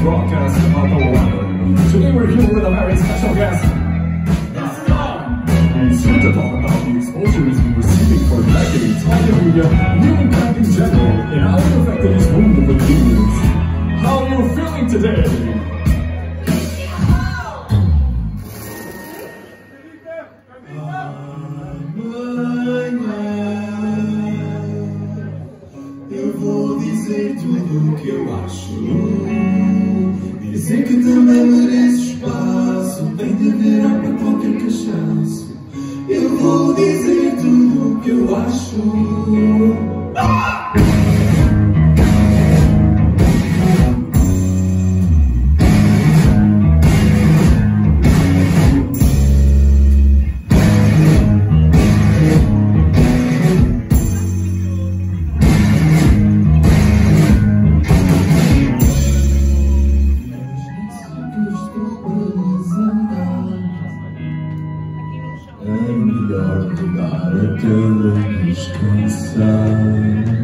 broadcast about the weather. Today we're here with a very special guest. He's here to talk about the exposure he's been receiving for decades on the media, new impact in general, and how it affected his mood with news. How are you feeling today? Eu vou dizer tudo o que eu acho. Dizer que também merece espaço. Tem de virar para qualquer cachaço. Eu vou dizer tudo o que eu acho. É melhor pegar a cama e descansar.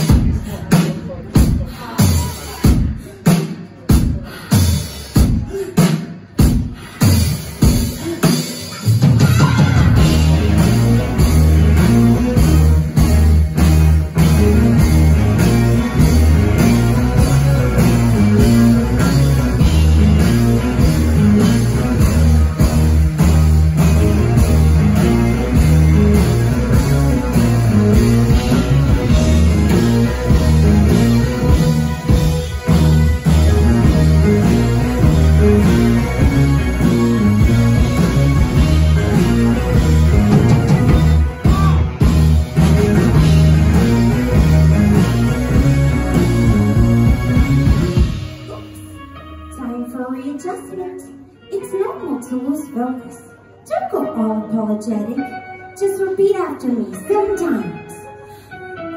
Readjustment. It's normal to lose focus. Don't go all apologetic. Just repeat after me 7 times.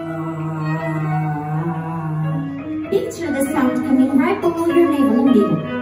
Picture the sound coming right below your navel and giggle.